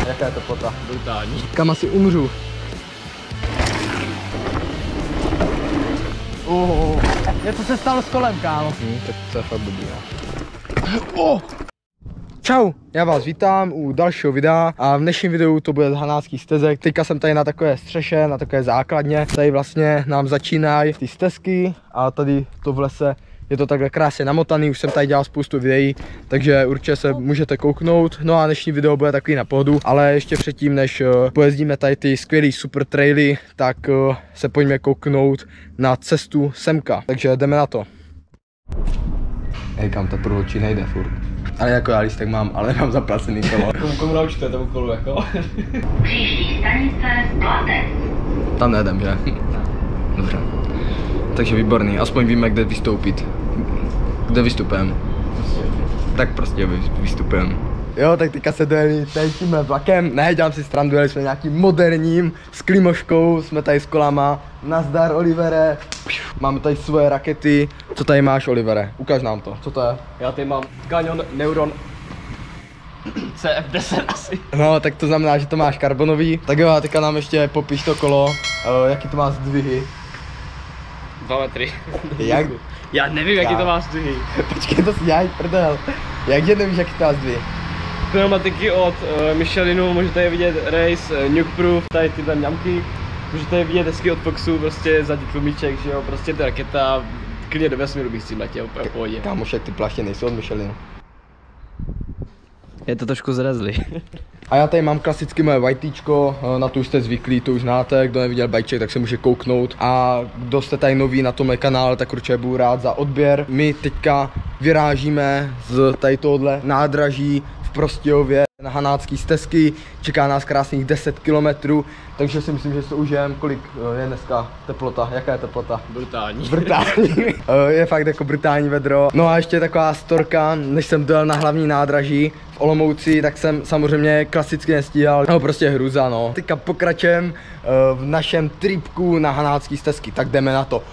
Jaká je teplota? Brutální. Kam asi umřu. Něco se stalo s kolem, kámo. Tak to je fakt blbý, no. Čau, já vás vítám u dalšího videa a v dnešním videu to bude z Hanáckých stezek. Teďka jsem tady na takové střeše, na takové základně. Tady vlastně nám začínají ty stezky a tady to v lese je to takhle krásně namotaný, už jsem tady dělal spoustu videí, takže určitě se můžete kouknout. No a dnešní video bude takový na pohodu, ale ještě předtím, než pojezdíme tady ty skvělý super traily, tak se pojďme kouknout na cestu semka, takže jdeme na to. Hej, kam to průvodčí nejde furt. Ale jako já lístek mám, ale mám zaplacený kolo. Komu naučíte tomu kolu jako? Příští stanice Blatec. Tam nejdem, že? Dobře. Takže výborný, aspoň víme, kde vystoupit. Kde vystupujeme? Tak prostě vystupujeme. Jo, tak teďka se dojeli tady tímhle vlakem. Ne, dělám si srandu, jeli jsme nějakým moderním, s klimoškou, jsme tady s kolama. Nazdar, Olivere. Máme tady svoje rakety. Co tady máš, Olivere? Ukaž nám to, co to je? Já tady mám Canyon Neuron CF10 asi. No, tak to znamená, že to máš karbonový. Tak jo, a teďka nám ještě popiš to kolo. Jaký to má zdvihy? 2 metry. Jak? Já nevím, jaký to má zdvihy. Počkej, to si dělají prdel. Jak nevíš, jaký to má zdvihy? Pneumatiky od Michelinu, můžete je vidět Race, Nuke Proof, tady tyhle mňamky. Můžete je vidět hezky od Foxu, prostě zadní tlumíček, že jo, prostě ta raketa klidně do vesmíru bych s tím letěl, úplně v pohodě. Kámoš, jak ty pláště nejsou od Michelinu. Je to trošku zrezlý. A já tady mám klasicky moje whitečko, na to už jste zvyklí, to už znáte, kdo neviděl bajček, tak se může kouknout. A kdo jste tady nový na tomhle kanále, tak určitě budu rád za odběr. My teďka vyrážíme z tady tohohle nádraží v Prostějově na Hanácké stezky, čeká nás krásných 10 km, takže si myslím, že se užijeme. Kolik je dneska teplota, jaká je teplota? Brutální. Brutální. Je fakt jako brutální vedro. No a ještě taková storka, než jsem dojel na hlavní nádraží v Olomouci, tak jsem samozřejmě klasicky nestíhal, no prostě hruza, no. Teďka pokračujeme v našem tripku na Hanácké stezky, tak jdeme na to.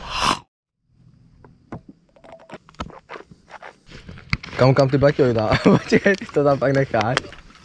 Kam ty baťovi dá? Počkej, ty to tam pak necháš.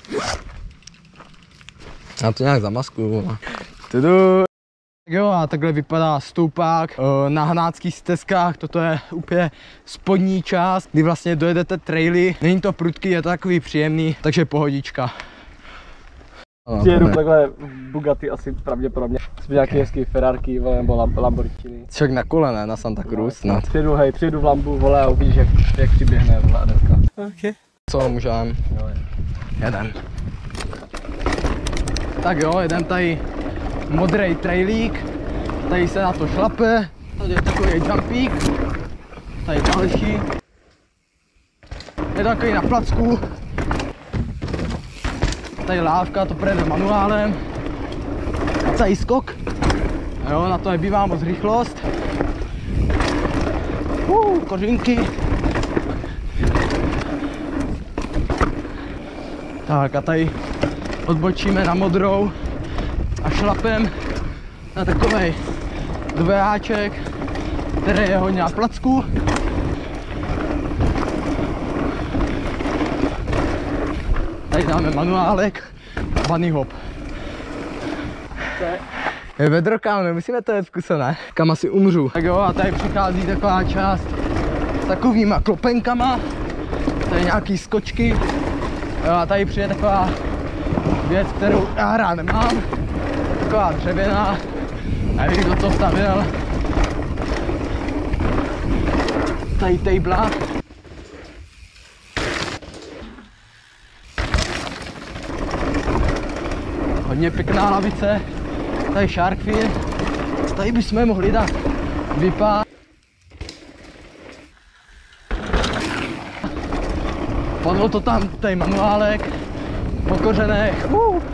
Já to nějak zamaskuju. Tudu. Jo, a takhle vypadá stoupák na Hanáckých stezkách. Toto je úplně spodní část, kdy vlastně dojedete traily. Není to prudký, je to takový příjemný, takže pohodička. Přijedu takhle Bugatti asi pravděpodobně. Jsme nějaký hezký Ferrari nebo Lamborghini. Člověk na kole, ne? Na Santa Cruz snad. Přijedu v Lambu, vole, a uvidíš, jak přiběhne, vole, dneska. Okay. Co můžeme? Jeden. Tak jo, jeden tady modrý trailík. Tady se na to šlape. Tady je takový jumpík. Tady další. Je takový na placku. Tady lávka, to projede manuálem. Celý skok. A jo, na to nebývá moc rychlost. Kořínky. Tak a tady odbočíme na modrou a šlapem na takovej dvojáček, který je hodně na placku. Tady dáme manuálek a bunny hop. Je vedro, kámo, nemusíme to jet v kuse, ne? Kam asi umřu. Tak jo, a tady přichází taková část s takovýma klopenkama. Tady nějaký skočky. Jo, a tady přijde taková věc, kterou já rád nemám. Taková dřevěná. Nevím, kdo to stavil. Tady tejbla. Hodně pěkná lavice. Tady shark fin. Tady bychom mohli dát vypát. Padlo to tam, tady manuálek. Po kořenech.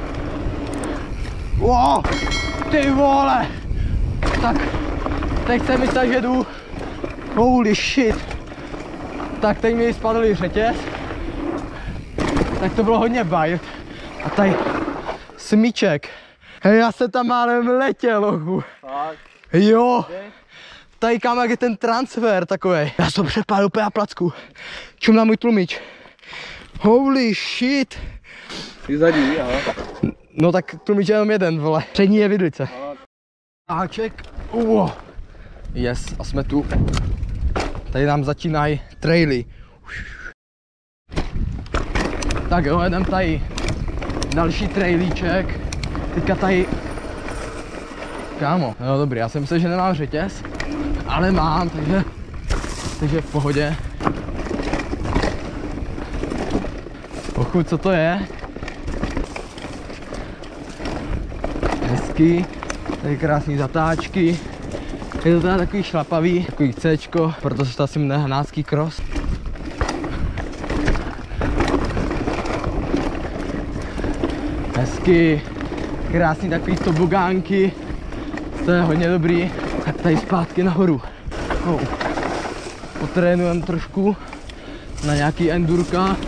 Wow, ty vole. Tak, teď jsem myslel, že jdu. Holy shit. Tak teď mi spadl řetěz. Tak to bylo hodně bajt. A tady smíček. Hej, já se tam málem letěl, lochu. Jo. Tady kam jak je ten transfer takovej. Já jsem přepálil úplně na placku. Čum na můj tlumič. Holy shit. Ty zadní, aha. No tak tlumič je jenom jeden, vole. Přední je vidlice. Áček. Yes, a jsme tu. Tady nám začínají traily. Tak jo, jedem tady další trailíček. Teďka tady... Kámo, no dobrý, já jsem myslel, že nemám řetěz, ale mám, takže v pohodě. Pokud co to je? Hezký, tady krásný zatáčky. Je to teda takový šlapavý, takový Cčko, proto se to asi jmenuje Hanácký cross. Hezky, krásný takový tobogánky, to je hodně dobrý. A tady zpátky nahoru. Potrénujeme trošku na nějaký endurka.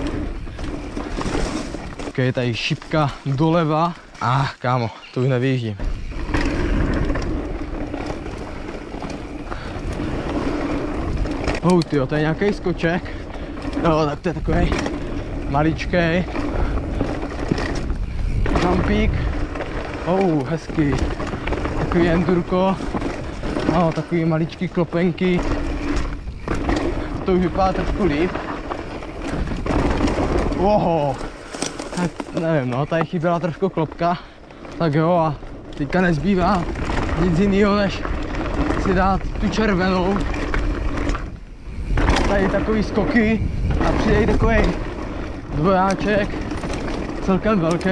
Okay, tady šipka doleva. Kámo, to už nevyjíždím. Tyjo, to je nějaký skoček. No, tak to je takový maličkej. Jumpík. Hezký. Takový endurko. No, takový maličký klopenky. To už vypadá trošku líp. Tak nevím, no, tady chyběla trošku klopka. Tak jo, a teďka nezbývá nic jiného, než si dát tu červenou. Tady takový skoky a přijde takový dvojáček, celkem velký.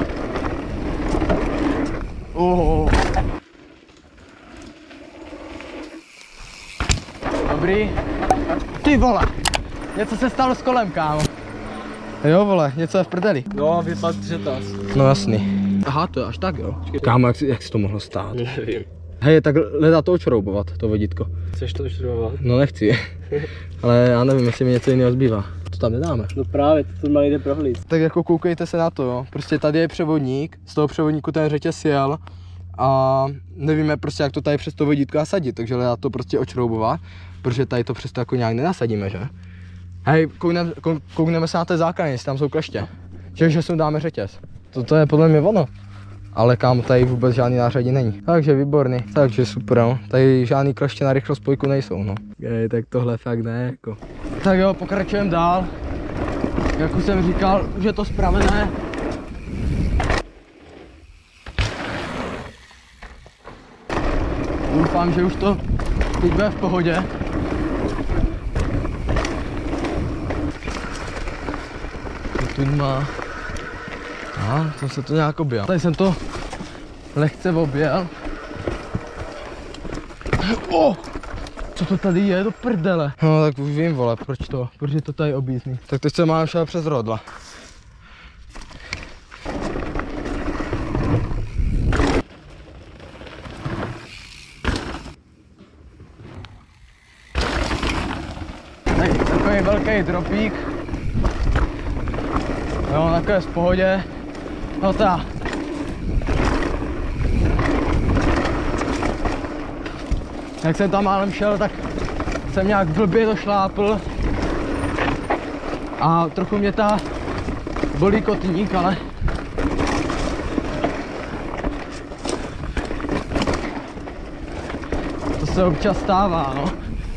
Dobrý. Ty vole, něco se stalo s kolem, kámo. Jo vole, něco je v prdeli. No, vypadl třetas. No jasný. Aha, to je až tak jo. Kámo, jak se to mohlo stát? Nevím. Hej, tak nedá to očroubovat, to vodítko. Chceš to očroubovat? No nechci, ale já nevím, jestli mi něco jiného zbývá. To tam nedáme. No právě, to má jde prohlíd. Tak jako koukejte se na to, jo. Prostě tady je převodník, z toho převodníku ten řetěz jel a nevíme prostě, jak to tady přes to vodítko nasadit, takže dá to prostě očroubovat, protože tady to přesto jako nějak nenasadíme, že? Hej, koukneme se na té základně, jestli tam jsou kleště. Že sem dáme řetěz. To je podle mě ono. Ale kámo, tady vůbec žádný nářadí není. Takže výborný. Takže super, no. Tady žádný kleště na rychlost spojku nejsou, no. Tak tohle fakt ne, jako. Tak jo, pokračujeme dál. Jak už jsem říkal, už je to spravené. Doufám, že už to teď bude v pohodě. Tu má. To se to nějak objel. Tady jsem to lehce objel. Co to tady je do prdele? No tak už vím, vole, proč je to tady objízdný. Tak teď se mám šel přes rodla. Takový velký dropík. Jo, takové v pohodě. No ta. Jak jsem tam málem šel, tak jsem nějak blbě to šlápl. A trochu mě ta bolí kotník, ale to se občas stává, no.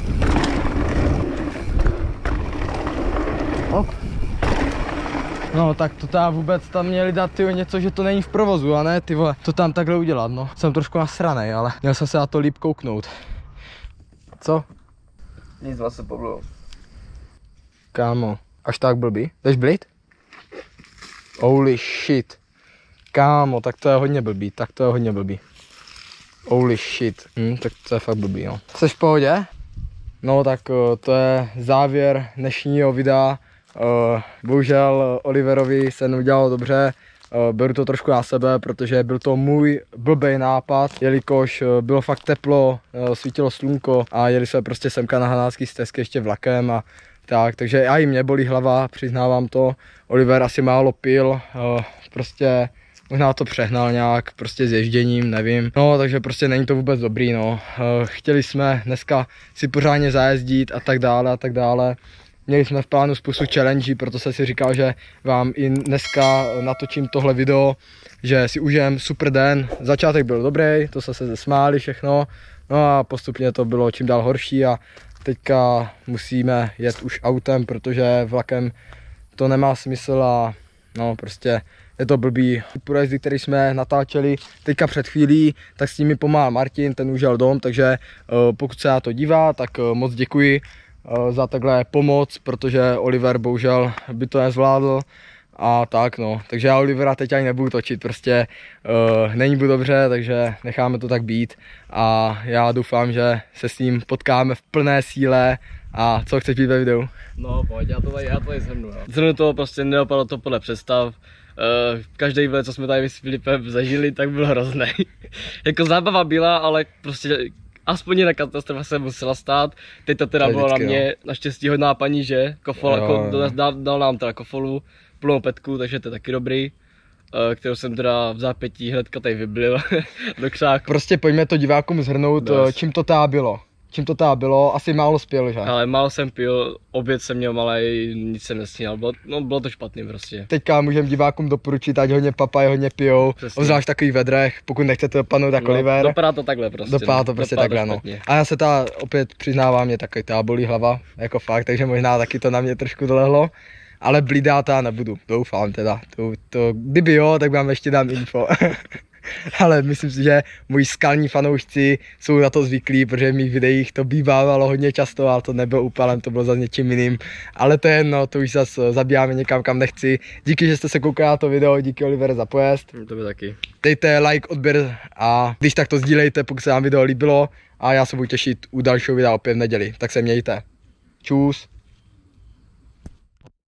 No tak to tam vůbec tam měli dát tyjo, něco, že to není v provozu a ne ty vole, to tam takhle udělat, no. Jsem trošku nasranej, ale měl jsem se na to líp kouknout. Co? Nic vlastně poblou. Kámo, až tak blbý. Jdeš blit? Holy shit. Kámo, tak to je hodně blbý, Holy shit. Tak to je fakt blbý, no. Jseš v pohodě? No tak to je závěr dnešního videa. Bohužel Oliverovi se neudělalo dobře, beru to trošku na sebe, protože byl to můj blbej nápad, jelikož bylo fakt teplo, svítilo slunko a jeli jsme prostě semka na Hanácký stezky ještě vlakem a tak, takže i mě bolí hlava, přiznávám to. Oliver asi málo pil, prostě možná to přehnal nějak prostě s ježděním, nevím. No, takže prostě není to vůbec dobrý, no. Chtěli jsme dneska si pořádně zajezdit a tak dále. měli jsme v plánu spoustu challenge, proto jsem si říkal, že vám i dneska natočím tohle video, že si užijem super den. Začátek byl dobrý, to se smáli všechno, no a postupně to bylo čím dál horší a teďka musíme jet už autem, protože vlakem to nemá smysl a no prostě je to blbý. Projezdy, který jsme natáčeli teďka před chvílí, tak s nimi pomáhal Martin, ten už jel dom, takže pokud se na to dívá, tak moc děkuji za takhle pomoc, protože Oliver bohužel by to nezvládl a tak no. Takže já Olivera teď ani nebudu točit, prostě není mu dobře, takže necháme to tak být a já doufám, že se s ním potkáme v plné síle. A co chceš být ve videu? No pojď, já to tady zhrnu. Zhrnu to, prostě nedopadlo to podle představ. Každý výlet, co jsme tady s Filipem zažili, tak byl hrozný. Jako zábava byla, ale prostě aspoň jedna katastrofa se musela stát. Teď to teda bylo na mě, naštěstí hodná paní, že? Dal nám teda kofolu, plnou petku, takže to je taky dobrý. Kterou jsem teda v zápětí hnedka tady vyblil do křáku. Prostě pojďme to divákům zhrnout, čím to teda bylo. Čím to teda bylo, asi málo spěl, že? Ale málo jsem pil, oběd jsem měl malej, nic jsem nesnídal, bylo to špatný prostě. Teďka můžeme divákům doporučit, ať hodně papají, hodně pijou, obzvlášť v takových vedrech, pokud nechcete dopadnout jako Oliver. Dopadá to takhle prostě. Dopadá to prostě takhle, no. A já se teda opět přiznávám, mě takový teda bolí hlava, jako fakt, takže možná taky to na mě trošku dolehlo. Ale blídáta nebudu, doufám teda, kdyby jo, tak vám ještě dám info. Ale myslím si, že moji skalní fanoušci jsou na to zvyklí, protože v mých videích to bývávalo hodně často, ale to nebylo úpalem, to bylo za něčím jiným. Ale to je jedno, to už zase zabíjáme někam, kam nechci. Díky, že jste se koukali na to video, díky Oliver za pojezd. To by taky. Dejte like, odběr a když tak to sdílejte, pokud se vám video líbilo a já se budu těšit u dalšího videa opět v neděli. Tak se mějte. Čus.